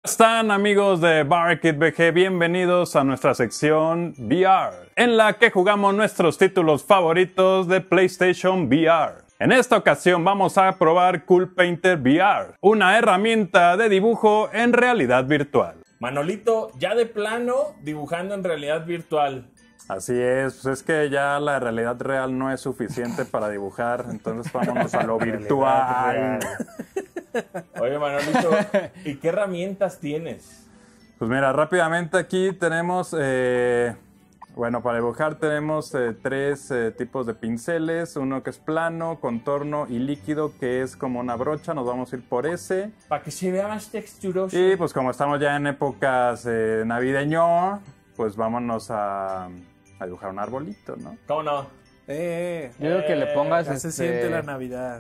¿Están amigos de BarKit BG? Bienvenidos a nuestra sección VR, en la que jugamos nuestros títulos favoritos de PlayStation VR. En esta ocasión vamos a probar Cool Painter VR, una herramienta de dibujo en realidad virtual. Manolito, ya de plano, dibujando en realidad virtual. Así es, pues es que ya la realidad real no es suficiente para dibujar, entonces vámonos a lo virtual. Oye, Manolito, ¿y qué herramientas tienes? Pues mira, rápidamente aquí tenemos, bueno, para dibujar tenemos tres tipos de pinceles. Uno que es plano, contorno y líquido, que es como una brocha. Nos vamos a ir por ese. Para que se vea más texturoso. Y pues como estamos ya en épocas navideño, pues vámonos a dibujar un arbolito, ¿no? ¿Cómo no? Yo digo que le pongas Ya se siente la Navidad.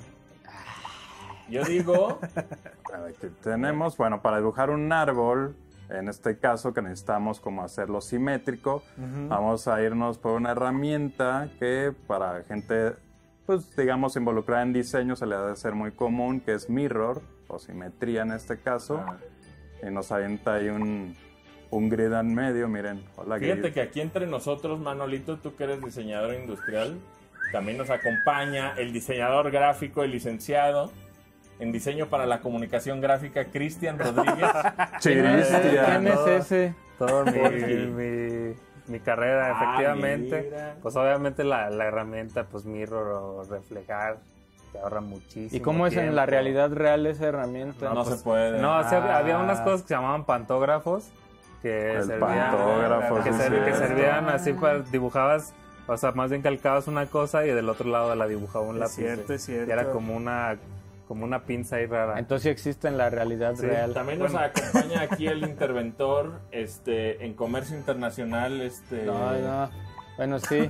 Yo digo... Aquí tenemos, bueno, para dibujar un árbol, en este caso que necesitamos como hacerlo simétrico, vamos a irnos por una herramienta que para gente, pues digamos, involucrada en diseño se le ha de ser muy común, que es mirror, o simetría en este caso, y nos avienta ahí un grid en medio, miren. Hola, Fíjate grid. que aquí entre nosotros, Manolito, tú que eres diseñador industrial, también nos acompaña el diseñador gráfico, el licenciado en diseño para la comunicación gráfica, Cristian Rodríguez. ¿Quién Cristian. es ese? Todo Jorge. mi carrera, efectivamente. Mira. Pues obviamente la herramienta, pues mirror o reflejar, te ahorra muchísimo ¿Y cómo es en la tiempo. realidad real esa herramienta? No se puede. No, o sea, Ah. había unas cosas que se llamaban pantógrafos, que El servían, pantógrafo, que, sí, ser- que cierto. servían así para dibujabas, o sea, más bien calcabas una cosa y del otro lado la dibujaba un Es lápiz. cierto, es cierto. Y era como una pinza ahí rara. Entonces sí existe en la realidad Sí, real. También nos acompaña aquí el interventor en comercio internacional, No. Bueno, sí.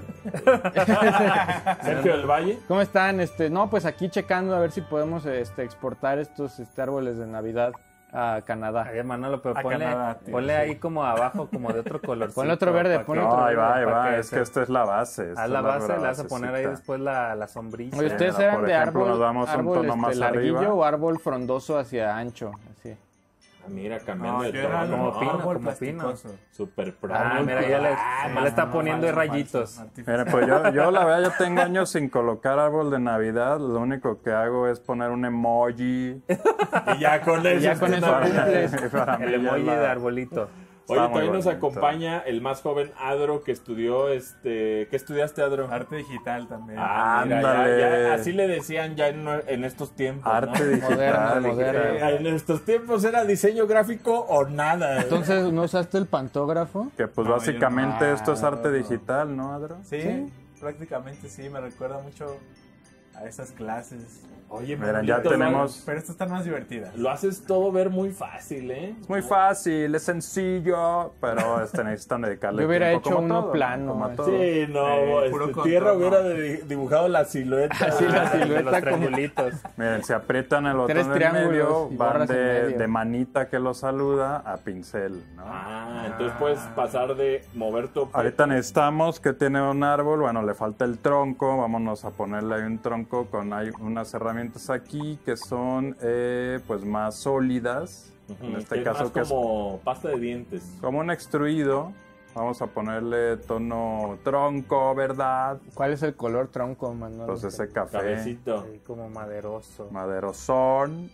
Sergio del Valle. ¿Cómo están? No, pues aquí checando a ver si podemos exportar estos árboles de Navidad a Canadá. Ay, Manolo, pero A Canadá, tío, ponle sí. ahí como abajo, como de otro color. Ponle otro verde, ponle No, otro ahí va, ahí para va. que Es se- que esta es la base. esta Haz es la base, pura le vas a poner ahí basecita. después la sombrilla. Oye, ¿ustedes Mira, eran por de ejemplo, árbol, nos vamos un árbol tono más larguillo arriba. o árbol frondoso hacia ancho? Así. Mira, cambiando No, de yo tono. era como ¿no? pino, Árbol como pino. plasticoso. Super pro. Ah, mira, ya le está poniendo rayitos. Mira, pues yo la verdad, yo tengo años sin colocar árbol de Navidad. Lo único que hago es poner un emoji. Y ya con eso. Ya con eso cumples. Para mí El ya emoji la- de arbolito. Oye, Está muy también nos bonito. acompaña el más joven Adro que estudió, ¿qué estudiaste, Adro? Arte digital también. Ah, mira, Ándale. ya, así le decían ya en estos tiempos, Arte ¿no? digital. Moderno. En estos tiempos era diseño gráfico o nada. Entonces, ¿no usaste el pantógrafo? Que pues No, básicamente yo no. esto es arte digital, ¿no, Adro? Sí, prácticamente sí, me recuerda mucho a esas clases. Oye, Miren, Manolito, ya tenemos... Pero esta está más divertida. Lo haces todo ver muy fácil, ¿eh? Es muy fácil, es sencillo, pero necesitan dedicarle Yo hubiera tiempo, hecho como uno todo, plano, como a sí. todo. Sí, no, puro Tierra contorno. hubiera dibujado la silueta. Así la De los silueta como... triangulitos. Miren, si aprietan el Tres botón del triángulos medio, y van borras en medio. de manita que lo saluda a pincel, ¿no? Ah, entonces puedes pasar de mover tu objeto. Ahorita necesitamos que tiene un árbol, bueno, le falta el tronco, vámonos a ponerle ahí un tronco con hay unas herramientas aquí que son pues más sólidas, en Que este es caso más que es como pasta de dientes. como un extruido. Vamos a ponerle tono tronco, ¿verdad? ¿Cuál es el color tronco, Manuel? Pues ese café, Cabecito. Ahí como maderoso. maderosón,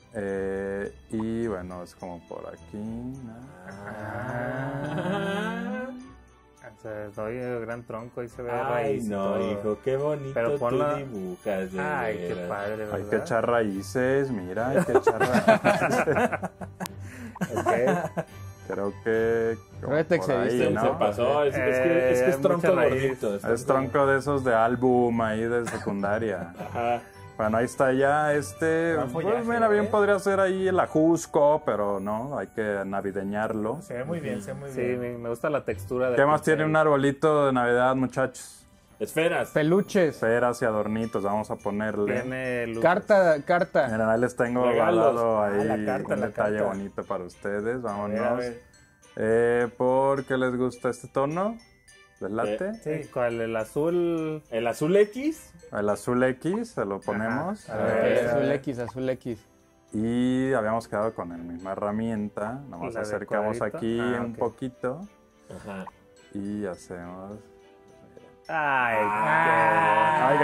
y bueno, es como por aquí, ¿no? O sea, doy el gran tronco y se ve Ay, raíz. y no, todo. hijo, qué bonito Pero ponla- tú dibujas. de Ay, qué veras. padre, ¿verdad? Hay que echar raíces, mira, hay que echar raíces. Ok. Creo que Creo que te por ahí, excediste, Se ¿no? pasó, es que es mucha tronco raíz. gordito. Es tronco de esos de álbum ahí de secundaria. Ajá. Bueno, ahí está ya Buen follaje, pues mira, bien ¿eh? podría ser ahí el ajusco, pero no, hay que navideñarlo. Se ve muy bien, se ve muy Sí, bien. me gusta la textura de ¿Qué más tiene un arbolito de Navidad, muchachos? Esferas. Peluches. Esferas y adornitos, vamos a ponerle. Tiene luz. Carta. Miren, ahí les tengo Regalos. regalado ahí la carta, un la detalle carta. bonito para ustedes, A vámonos. ver. ¿Por qué les gusta este tono? ¿Les late? Sí, ¿cuál? El azul. El azul X. El azul X, se lo ponemos. A ver. Azul X, azul X. Y habíamos quedado con la misma herramienta. Nos La de acercamos cuadrito. aquí un Ok. poquito Ajá. y hacemos... Ay, ¡Ay,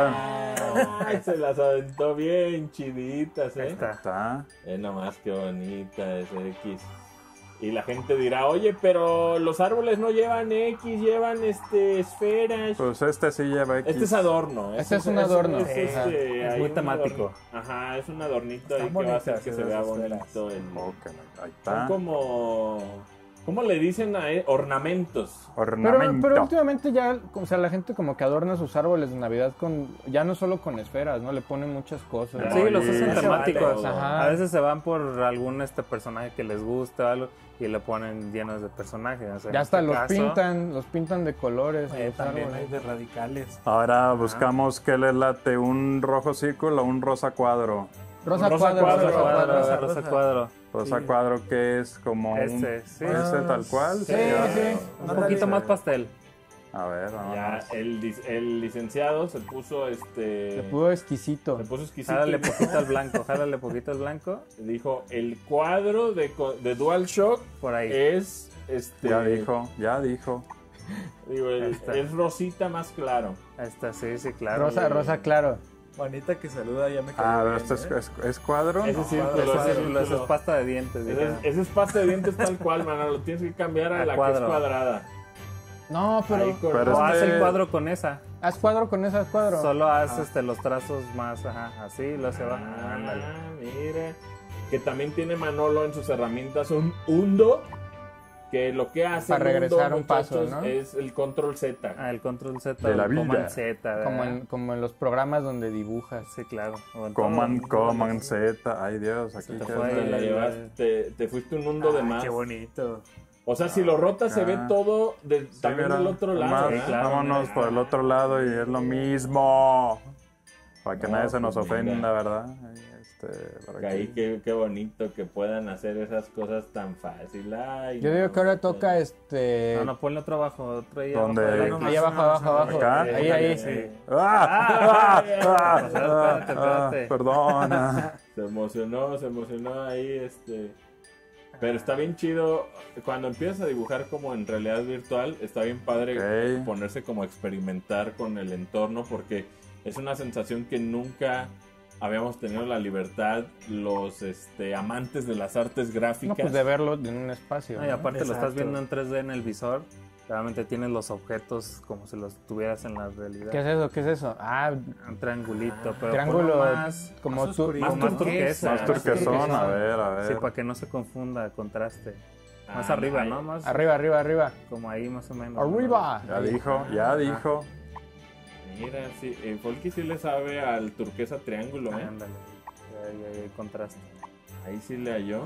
cabrón! Ay, se las aventó bien chiditas, Ahí ¿eh? está. Está. Nomás qué bonita es X. Y la gente dirá, oye, pero los árboles no llevan X, llevan esferas. Pues este sí lleva X. Este es adorno. Este es un adorno. Es, Ajá. Es hay muy un temático. adorno. Ajá, es un adornito ahí Están que va a hacer bonitas que se esas vea esferas. bonito. Ok, ahí Son está. como... ¿Cómo le dicen a ornamentos? Ornamento. Pero últimamente ya, o sea, la gente como que adorna sus árboles de Navidad ya no solo con esferas, ¿no? Le ponen muchas cosas. Sí, los hacen Oye, temáticos. Ajá. A veces se van por algún personaje que les gusta o algo y le ponen llenos de personajes. O sea, en Ya hasta este los pintan de colores. Oye, los también hay árboles. de radicales. Ahora buscamos qué les late, un rojo círculo o un rosa cuadro. Rosa Rosa cuadro, cuadro, rosa cuadro. rosa, Rosa rosa. cuadro. Rosa Sí. cuadro que es como Ese, sí. ese tal cual. Sí, ya. sí. Un poquito más pastel. A ver, Ya vamos. el licenciado se puso Le pudo exquisito. se puso exquisito. Jálale y dijo- poquito al blanco, jálale poquito al blanco. Dijo, el cuadro de DualShock Por ahí. es Ya dijo, ya dijo. digo, Ahí está. es rosita más claro. Ahí está, sí, sí, claro. Rosa claro. Bonita que saluda, ya me quedé Ah, pero bien, esto ¿eh? es cuadro. Ese ¿no? círculo, Ese ese círculo, eso es círculo. pasta de dientes. Ese dijeron. ese es pasta de dientes tal cual, mano. Lo tienes que cambiar a A la cuadro. que es cuadrada. No, pero Ahí con- pero O haz este- el cuadro con esa. haz cuadro con esas cuadro. Solo haz los trazos más, así, lo se va. Ah, Ándale. mira. Que también tiene Manolo en sus herramientas un hundo. Que lo que hace Para el hundo, regresar un paso, muchachos, ¿no? es el control Z. Ah, el control Z De la o el vida. command Z. ¿verdad? Como en los programas donde dibujas. Sí, claro. O en Coman, todo. coman Z. Ay, Dios, aquí te qué fue es. Te la llevaste, te fuiste un hundo de más. Qué bonito. O sea, si lo rotas se ve Ah. todo Sí, también mira, del otro lado. nomás ¿verdad? claro, vámonos mira. por el otro lado y es lo mismo. Para que No, nadie se nos pues, ofenda, mira. ¿verdad? Para Que ahí qué bonito que puedan hacer esas cosas tan fácil. Ay, Yo digo no, que ahora no, toca No, ponle otro abajo, otro ahí. ¿Dónde? abajo de la Ahí X. Ahí abajo, abajo, abajo. ¿Acá? Ahí. Sí. ¡Ah! Espérate. Perdona. Se emocionó ahí, Pero está bien chido, cuando empiezas a dibujar como en realidad virtual, está bien padre Ok. ponerse como a experimentar con el entorno, porque es una sensación que nunca habíamos tenido la libertad los amantes de las artes gráficas. No, pues de verlo en un espacio. No, y ¿no? aparte lo estás Exacto. viendo en 3D en el visor. Realmente tienes los objetos como si los tuvieras en la realidad. ¿Qué es eso? ¿Qué es eso? Ah, Un triangulito, pero triángulo ponlo más, como más tú. oscurito. Más más turquesa. turquesa. Más turquesón, a ver. Sí, para que no se confunda el contraste. Más Ah, arriba, ay. ¿no? Más Arriba. como ahí más o menos. Arriba. Ya dijo. Mira, sí, Folky sí le sabe al turquesa triángulo, ¿no? ¿eh? Ándale. Ahí hay contraste. Ahí sí le halló.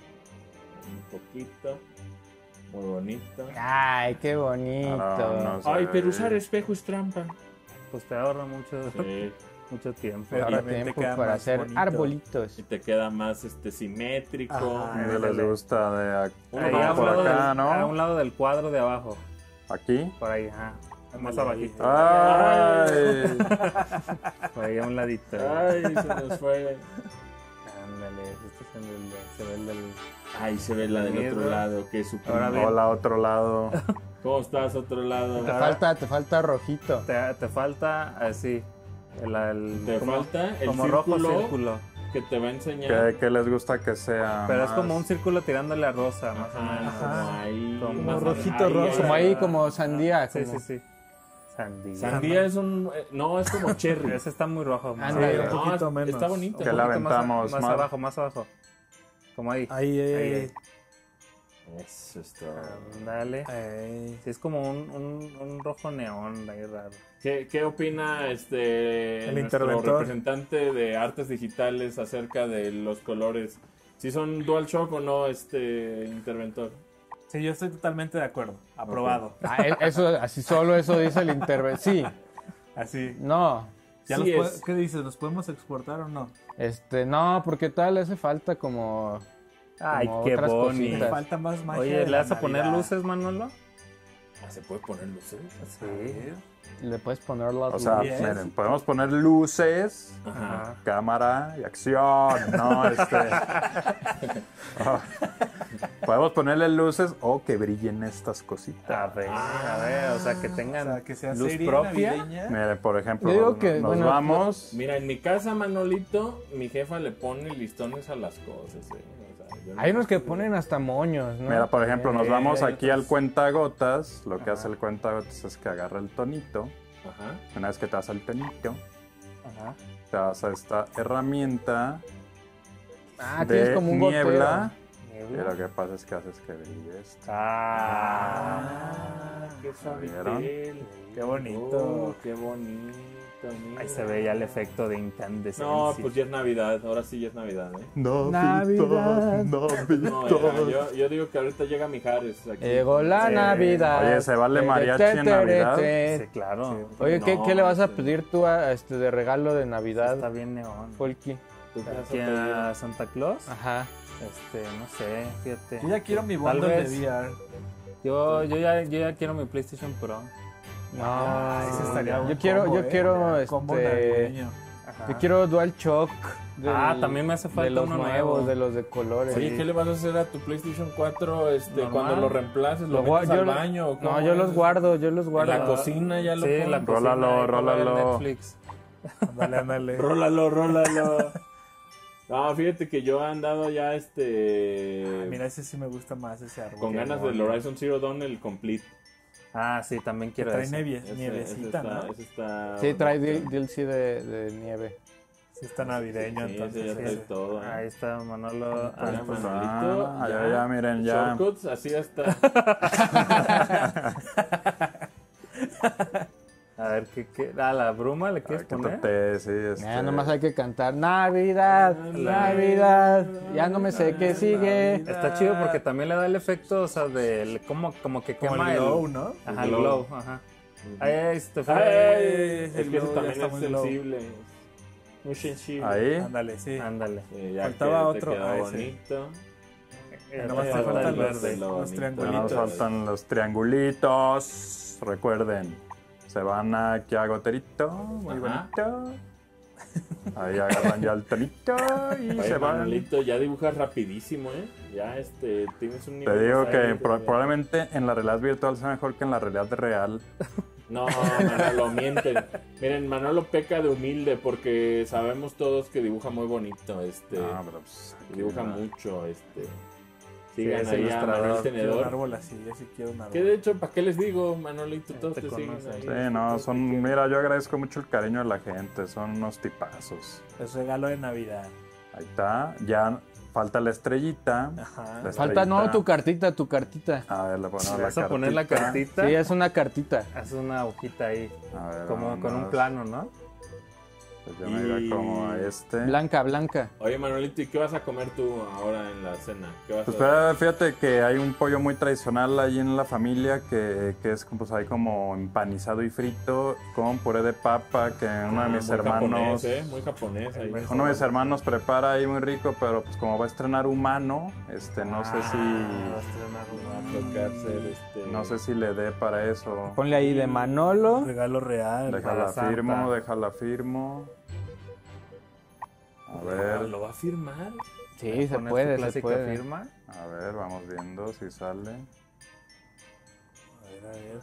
Un poquito. Muy bonito. Ay, qué bonito. Ahora no sé. Ay, pero usar espejo es trampa. Pues te ahorra mucho, Sí. mucho tiempo. Pero Ahora obviamente tiempo queda para más hacer bonito. arbolitos. Y te queda más simétrico. Ajá. A mí les gusta de Ahí no, a un, por lado acá, del, a ¿no? un lado del cuadro de abajo. Aquí. Por ahí, ajá. Más Ándale, abajito. Ay. Por ahí a un ladito. Ay, se nos fue. Ándale, este es se ve el del... Ay, se ve la del Miedo. otro lado, que es su Ahora primo. bien. Hola, otro lado. ¿Cómo estás, otro lado? Te falta rojito. Te falta así. Te como, falta el como círculo, rojo círculo. que te va a enseñar. ¿Qué les gusta que sea? Pero es más? como un círculo tirándole a rosa, más o menos. Como ahí. Como más rojito rosa. Como ahí, como sandía. Sí, como- sí. Sandía. Sandía es un. No, es como cherry. Ese está muy rojo. más Ándale. abajo. un poquito No, menos. está bonito. Que Un la poquito más- aventamos más más. abajo, más abajo. Como ahí. Ahí. Eso es todo. Dale. Ahí. Sí, es como un rojo neón ahí raro. ¿Qué opina nuestro interventor. representante de artes digitales acerca de los colores? ¿Si son DualShock o no, interventor? Sí, yo estoy totalmente de acuerdo. Aprobado. Ah, eso, así solo eso dice el interventor. Sí, Así. no. ¿Ya Sí los es. ¿Qué dices? ¿Los podemos exportar o no? No, porque tal le hace falta como. Ay, Como qué otras bonito. cositas. Falta más magia. Oye, de ¿le la vas a poner Navidad. luces, Manolo? ¿Se puede poner luces? Sí. Le puedes poner las O sea, luces. miren, podemos poner luces, Ajá. cámara y acción, ¿no? Ah. Podemos ponerle luces o que brillen estas cositas. A ver, o sea, que O tengan sea, que sea luz serie propia. navideña. Miren, por ejemplo, Yo digo que, nos bueno, vamos. Mira, en mi casa, Manolito, mi jefa le pone listones a las cosas. O sea, yo no- Hay unos que ponen hasta moños, ¿no? Mira, por ejemplo, nos Sí, vamos hay aquí al otros. cuentagotas. Lo que hace el cuentagotas es que agarra el tonito. Ajá. Una vez que te das el tonito, Ajá. te vas a esta herramienta Ah, tienes de como un niebla. goteo. Y lo que pasa es que haces que brille esto. Qué ¿Vieron? suavitel. Qué bonito. Qué bonito. Mira. Ahí se ve ya el efecto de incandescencia. No, pues ya es Navidad. Ahora sí ya es Navidad, ¿eh? Navidad. No, ya, yo digo que ahorita llega Mijares aquí. Llegó la Sí. Navidad. Oye, ¿se vale mariachi en Navidad? Sí, claro. Oye, ¿qué, No, qué le vas a sí. pedir tú de regalo de Navidad, Está bien neón. Folky? ¿Tú qué vas a Aquí pedir? a Santa Claus, Ajá. no sé, fíjate. Yo ya quiero mi Tal bundle de vez. VR. Yo ya quiero mi PlayStation Pro. No, Ese estaría un yo quiero, combo, yo quiero, combo este, navideño. Ajá. yo quiero DualShock. También me hace falta de los uno nuevos, nuevo. de los de colores. Oye, ¿qué le vas a hacer a tu PlayStation 4 Normal. cuando lo reemplaces? ¿Lo Lo gua- metes yo al lo- baño? o cómo No, yo es? los guardo, yo los En guardo. la cocina ya lo Sí, pones. la cocina, Rólalo, ahí para ver rólalo. Netflix. Ándale, ándale. Rólalo. No, fíjate que yo he andado ya Mira, ese sí me gusta más, ese árbol. con ganas del Horizon Zero Dawn, el Complete. Ah, sí, también Que quiero trae eso. nievecita, ¿no? Ese está Sí, trae bonito. DLC de nieve. Sí está navideño, Sí, entonces. ese ya trae ese. todo. ¿eh? Ahí está Manolo. Mira, pues, Manolito, ya, miren, ya. Shortcuts, así está. A ver, ¿qué? La bruma le quieres poner? Quítate, sí, Ya nomás hay que cantar Navidad, Navidad. Ya no me sé qué sigue. Está chido porque también le da el efecto, o sea, de como que Como quema el glow, ¿no? Ajá, el glow. glow, ajá. Ahí se te fue. Ay, es que glow eso ya también está es muy low. sensible. Muy sensible. Ahí. Ándale, sí. Ándale. Ya Faltaba te otro. quedó Ese. bonito. Nomás te Falta faltan el los verde. Lo bonito. Ya nos triangulitos. faltan los triangulitos. Recuerden, se van aquí a Goterito, muy Ajá. bonito. Ahí agarran ya el tonito y Oye, se van. Manolito, ya dibujas rapidísimo, ¿eh? Ya tienes un nivel. Te digo más que ahí, probablemente en la realidad virtual sea mejor que en la realidad real. No, Manolo, mienten. Miren, Manolo peca de humilde porque sabemos todos que dibuja muy bonito, No, pero pues, aquí dibuja no. mucho, Sigan es ahí a ilustrador. Manuel Quiero un Tenedor. árbol así, yo sí quiero un árbol. Que de hecho, ¿para qué les digo, Manolito? Todos Te te siguen conocen. ahí. Sí, no, Todos te son, quieren. mira, yo agradezco mucho el cariño de la gente, son unos tipazos. Es regalo de Navidad. Ahí está, ya falta la estrellita. Ajá. La Falta, no, estrellita. tu cartita. A ver, le ponemos ¿Le la vas a poner la cartita? Sí, es una cartita. Haz una hojita ahí, A ver, como con un vámonos. plano, ¿no? Pues yo me iría como a este. Blanca, blanca. Oye, Manolito, ¿y qué vas a comer tú ahora en la cena? ¿Qué vas Pues a fíjate que hay un pollo muy tradicional ahí en la familia que es pues ahí como empanizado y frito con puré de papa que uno de mis muy hermanos japonés, muy japonés ahí. uno de mis hermanos prepara ahí muy rico, pero pues como va a estrenar humano, no sé Va a si estrenar Va a un- tocar ser no sé si le dé para eso. Ponle ahí de Manolo. Regalo real. Déjala Santa. firmo. A ver, ¿Lo va a firmar? Sí, se poner puede, tu se clásica puede. firma. a ver, vamos viendo si sale. A ver.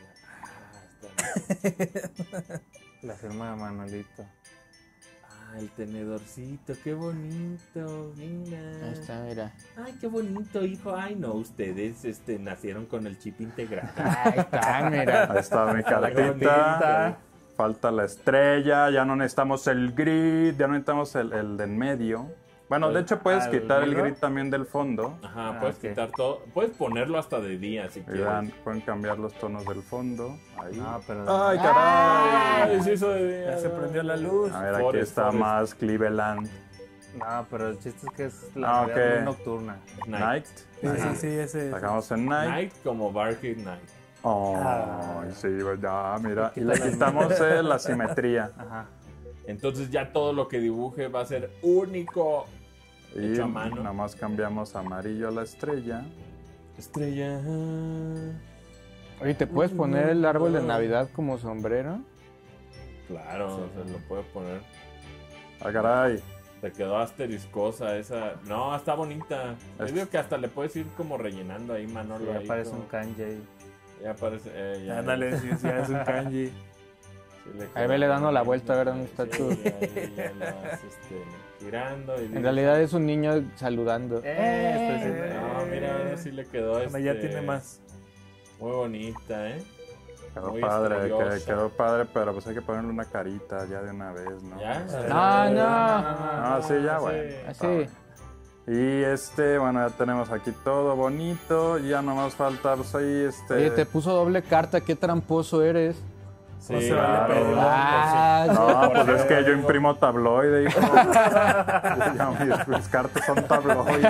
Está. La firma de Manolito. El tenedorcito, qué bonito, mira. Ahí está, mira. Ay, qué bonito, hijo. Ay, no, ustedes nacieron con el chip integrado. Ahí está, mira. Ahí está mi bonita. cartita. Falta la estrella, ya no necesitamos el grid, ya no necesitamos el de en medio. Bueno, de hecho puedes ¿Al quitar el negro? grid también del fondo. Ajá, puedes ok. quitar todo. Puedes ponerlo hasta de día si Y quieres. vean, pueden cambiar los tonos del fondo. Ahí. No, pero... ¡Ay, caray! Ay, sí, eso de día. Ya se prendió la luz. A ver, aquí Forest, está Forest. más Cleveland. No, pero el chiste es que es Ah, la ok. Navidad muy nocturna. Night. Sí, sí, sí, ese. Sacamos en Night. Night como Barky Night. Oh, sí, ya, mira. Y le quitamos la simetría. Ajá. Entonces ya todo lo que dibuje va a ser único. Y Hecho a mano. nada más cambiamos amarillo a la estrella. Estrella. Oye, ¿te puedes poner el árbol de Navidad como sombrero? Claro, se lo puede poner. Ah, caray. Te quedó asteriscosa esa. No, está bonita. Yo Es- digo que hasta le puedes ir como rellenando ahí, Manolo. Ya ahí parece como- un kanji. Ya parece. Ya, Ándale, sí, sí, es un kanji. sí le Ahí quedó vele dando la bonito. vuelta a ver dónde está Sí, tu- ahí ya la vas, girando. Y En realidad es un niño saludando. No, mira, ahora sí le quedó Bueno, ya tiene más. Muy bonita, ¿eh? Quedó Muy padre, estrellosa. quedó padre, pero pues hay que ponerle una carita ya de una vez, ¿no? ¿Ya? No. sí, ya, bueno. Así. Y bueno, ya tenemos aquí todo bonito. Y ya nomás falta, pues ahí, Oye, te puso doble carta, qué tramposo eres. Sí, No se vale claro. pedir. Ah, No, pues es que yo imprimo tabloide, hijo. Ya mis cartas son tabloides.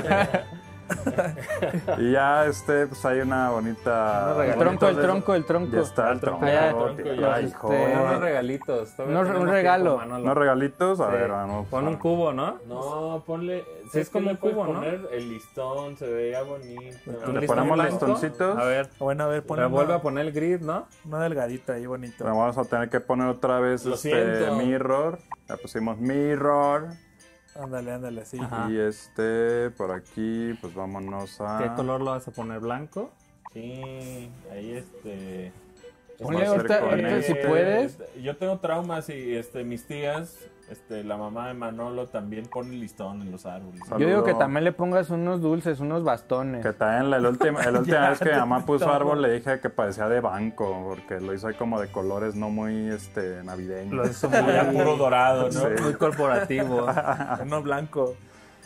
Y ya, pues hay una bonita... el tronco, el tronco. Ya está el tronco. ya, Ay, hijo. Unos regalitos. todavía Un tenemos regalo. tiempo, Manolo. ¿Unos regalitos? A Sí. ver, vamos. Pon un cubo, ¿no? No, ponle. Sí, es como le un puedes cubo, ¿no? poner el listón, se veía bonito. ¿Un ¿Le listón ponemos blanco? listoncitos? A ver, Bueno, a ver, pero vuelve a poner el grid, ¿no? una delgadita ahí bonito. Pero vamos a tener que poner otra vez Lo siento. mirror. Ya pusimos mirror. Ándale, ándale, sí. Ajá. Y por aquí, pues vámonos a... ¿Qué color lo vas a poner? ¿Blanco? Sí, ahí Ponle Vamos a hacer con ahorita, si este. puedes. Yo tengo traumas y mis tías, la mamá de Manolo también pone listón en los árboles. Saludo. Yo digo que también le pongas unos dulces, unos bastones. Que también la última vez que mi mamá puso todo. árbol le dije que parecía de banco, porque lo hizo ahí como de colores no muy navideños. Lo hizo Ya puro dorado, ¿no? Sí. muy corporativo. Uno blanco.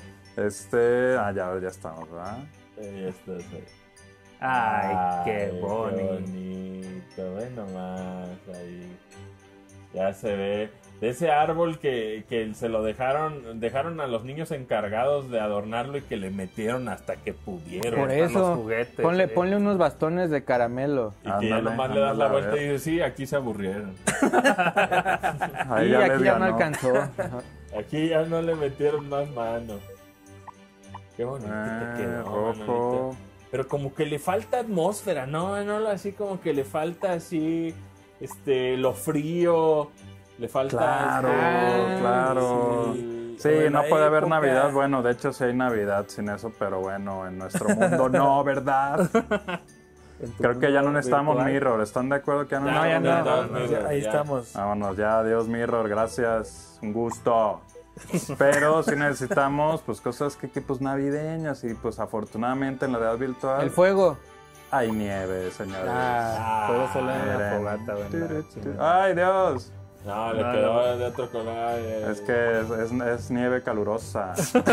Ya estamos, ¿verdad? Sí. Ay, qué Qué bonito. bonito, ve nomás ahí. Ya se ve. De ese árbol que se lo dejaron a los niños encargados de adornarlo y que le metieron hasta que pudieron. Por Están los eso, juguetes, ponle unos bastones de caramelo. Y que ya Ándale, nomás le das la ándale, a vuelta ver. y dices, sí, aquí se aburrieron. Ahí Y ya les aquí ya no ganó. alcanzó. Aquí ya no le metieron más mano. Qué bonito te quedó, Rojo. Manolito. Pero como que le falta atmósfera, ¿no? Así como que le falta así, lo frío, le falta... Claro, claro. sí. Sí, Como en no la puede haber época. Navidad. Bueno, de hecho sí hay Navidad sin eso, pero bueno, en nuestro mundo no, ¿verdad? Creo que ya no necesitamos virtual. mirror. ¿Están de acuerdo que ya no Ya, ya necesitamos no. mirror? Ahí ya. estamos. Vámonos ya, adiós mirror, gracias, un gusto. Pero sí necesitamos pues cosas que pues navideñas y pues afortunadamente en la realidad virtual El fuego. hay nieve, señores. Fuego solo en la Miren. fogata, ¿verdad? Ay, Dios. No, le No, quedó de otro color. Es que es nieve calurosa.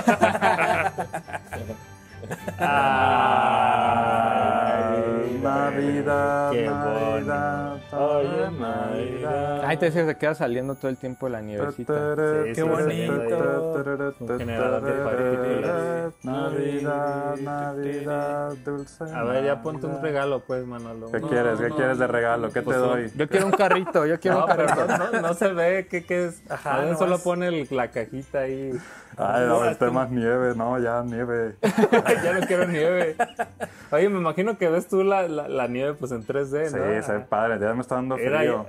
Ay, Navidad, qué Navidad, Oye, Navidad. Ay, te se queda saliendo todo el tiempo la nievecita. Sí, Qué bonito. Un generador de partículas. Navidad, Navidad, dulce. A ver, ya ponte un regalo, pues, Manolo. ¿Qué quieres? ¿Qué quieres de regalo? ¿Qué te Pues, doy? Yo quiero un carrito, yo quiero No, un pero carrito. no se ve qué es. Ajá, Más bien nomás. solo pone la cajita ahí. Ay, a ver, más nieve. No, ya, nieve. Ya no quiero nieve. Oye, me imagino que ves tú la nieve pues en 3D, Sí, ¿no? se ve padre. Ya me está dando Era frío.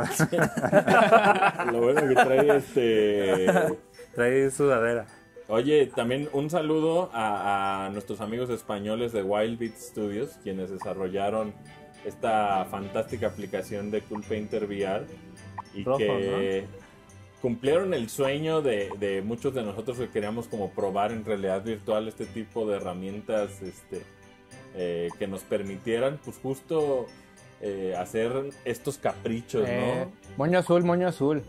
Lo bueno que trae Trae sudadera. Oye, también un saludo a nuestros amigos españoles de Wild Beat Studios, quienes desarrollaron esta fantástica aplicación de Cool Painter VR y Rojo, que cumplieron el sueño de muchos de nosotros que queríamos como probar en realidad virtual este tipo de herramientas que nos permitieran pues justo hacer estos caprichos, ¿no? Moño azul, moño azul.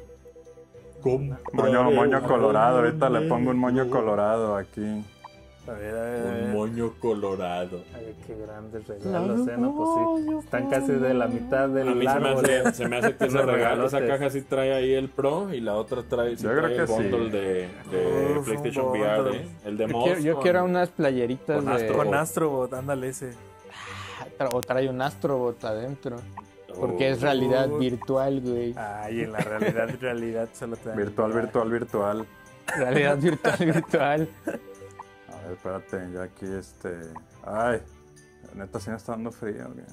Moño colorado. Ahorita le pongo un moño colorado aquí. A ver, a Un ver. moño colorado. Ay, qué grandes regalos, ¿no? Pues sí, están casi de la mitad del A mí árbol. se me hace que ese Unos regalo, esa regalotes. caja sí trae ahí el Pro y la otra trae, Yo creo el que sí. bundle de Uf, PlayStation un VR, bundle. El de Yo Moss quiero, yo con- quiero unas playeritas con de... Astro. Con Astrobot, ándale ese. O trae un Astrobot adentro. Porque es realidad virtual, güey. Ay, en la realidad solo te dan. Virtual. Realidad virtual. A ver, espérate, ya aquí Ay, Neta, sí me está dando frío. Güey.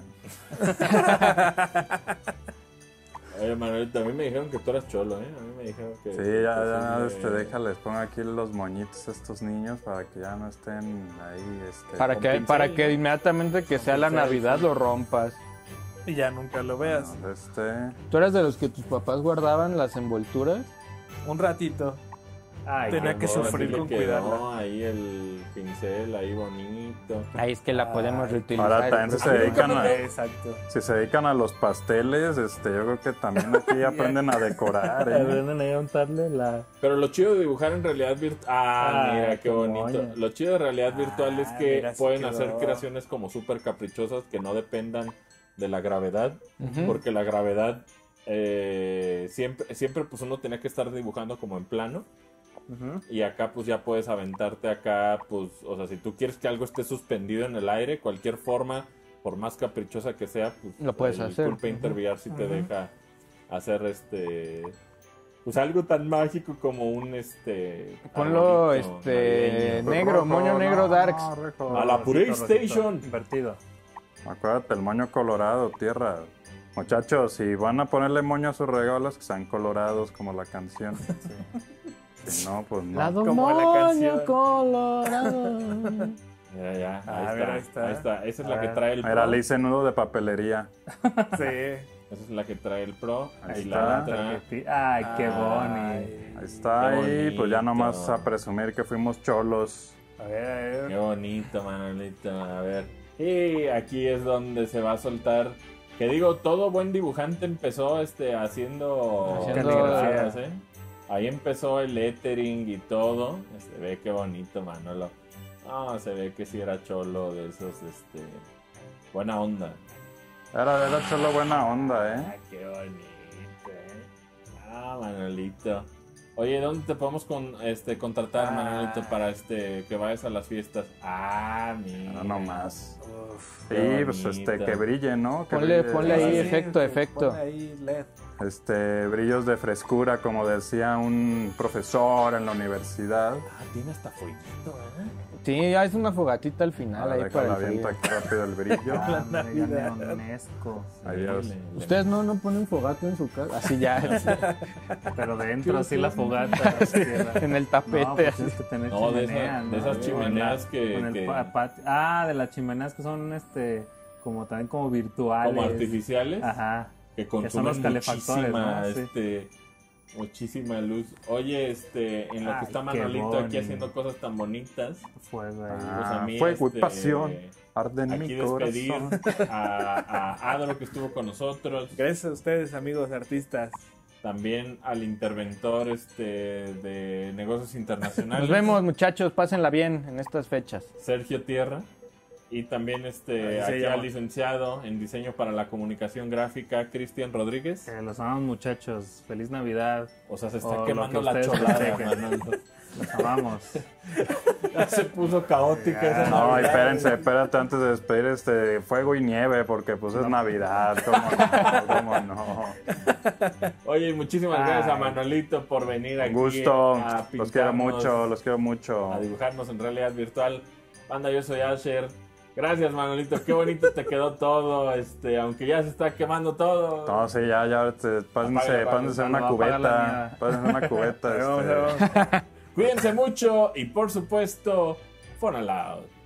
Oye, Manuelito, a mí me dijeron que tú eras cholo, ¿eh? A mí me dijeron que... Sí, ya, entonces, déjales, pongo aquí los moñitos a estos niños para que ya no estén ahí, Para con que, pincel, para que inmediatamente que sea la pincel, Navidad sí. lo rompas. Y ya nunca lo veas. ¿Tú eras de los que tus papás guardaban las envolturas? Un ratito. Ay, Tenía que no, sufrir así le con quedó cuidarla. ahí el pincel, ahí bonito. Ahí es que la podemos reutilizar. Ahora también se dedican a... Exacto. Si se dedican a los pasteles, yo creo que también aquí aprenden a decorar, ¿eh? Aprenden ahí a untarle la... Pero lo chido de dibujar en realidad virtual... Ah, Ah, mira, qué qué bonito. moña. Lo chido de realidad virtual es que mira, sí pueden quedó. hacer creaciones como súper caprichosas que no dependan de la gravedad. Porque la gravedad siempre pues uno tenía que estar dibujando como en plano. Y acá pues ya puedes aventarte acá, pues, o sea, si tú quieres que algo esté suspendido en el aire, cualquier forma, por más caprichosa que sea, pues Lo puedes el hacer. Cool Painter VR sí te deja hacer pues algo tan mágico como un Ponlo arbolito navideño. negro, moño negro darks. rojo. A la PlayStation. Invertido. Acuérdate, el moño colorado, tierra. Muchachos, si van a ponerle moño a sus regalos, que sean colorados como la canción. Si no, pues no. Lado Como la moño canción. colorado. Ya, ahí, Ah, está, mira, ahí está. ahí está. Esa es la A que ver. trae el Mira, Pro. le hice nudo de papelería. Sí. Esa es la que trae el Pro. Ahí Y está. la otra. Ay, qué bonito. Ahí está, Qué y pues ya bonito. nomás a presumir que fuimos cholos. A ver. Qué bonito, Manuelito. A ver. Y aquí es donde se va a soltar. Que digo, todo buen dibujante empezó haciendo Caligrafías, ¿eh? Ahí empezó el lettering y todo. Se ve qué bonito, Manolo. Ah, se ve que sí era cholo de esos, buena onda. Era cholo buena onda, Ah, qué bonito, Ah, Manolito. Oye, ¿dónde te podemos contratar, Manolito, para que vayas a las fiestas? Ah, mira. No nomás. Uf. Sí, Qué pues bonito. que brille, ¿no? Que Ponle brille. ahí Sí, efecto. ponle ahí LED. Brillos de frescura, como decía un profesor en la universidad. Ah, tiene hasta fueguito, Sí, ya es una fogatita al final Ahora ahí para déjala el frío. aviento aquí rápido el brillo. Ah, mira, neonesco. Adiós. ¿Ustedes no ponen fogata en su casa? Así ya, Pero dentro así la fogata. así, en el tapete. No, pues así. tienes que tener No, de chimenea, esas- ¿no? de esas Con chimeneas que- con el que- de las chimeneas que son como también como virtuales. Como artificiales. Ajá. Que son consumen los calefactores, muchísima, ¿no? Sí. muchísima luz. Oye, en lo que Ay, está qué Manolito aquí bonito. haciendo cosas tan bonitas, Fuego ahí. pues a mí, fuego y pasión arden en aquí mi despedir corazón. a Adro que estuvo con nosotros, Gracias a ustedes, amigos artistas. también al interventor de negocios internacionales, Nos vemos, muchachos, pásenla bien en estas fechas. Sergio Tierra. Y también se aquí llama. al licenciado en diseño para la comunicación gráfica, Cristian Rodríguez. Los amamos, muchachos. Feliz Navidad. O sea, se O está lo quemando que la ustedes cholada, festejen. Manolo. Los amamos. Ya se puso caótica esa No, Navidad. espérate antes de despedir fuego y nieve, porque pues es Navidad, cómo no. Oye, muchísimas gracias a Manolito por venir aquí. Un gusto, a los quiero pintarnos, mucho. A dibujarnos en realidad virtual. Banda, yo soy Asher. Gracias, Manolito. Qué bonito te quedó todo. Aunque ya se está quemando todo. No, sí, ya, pásense Apaga, una apaga la cubeta, mía. pásense una cubeta. Ahí vamos. Cuídense mucho y por supuesto, Fun Aloud.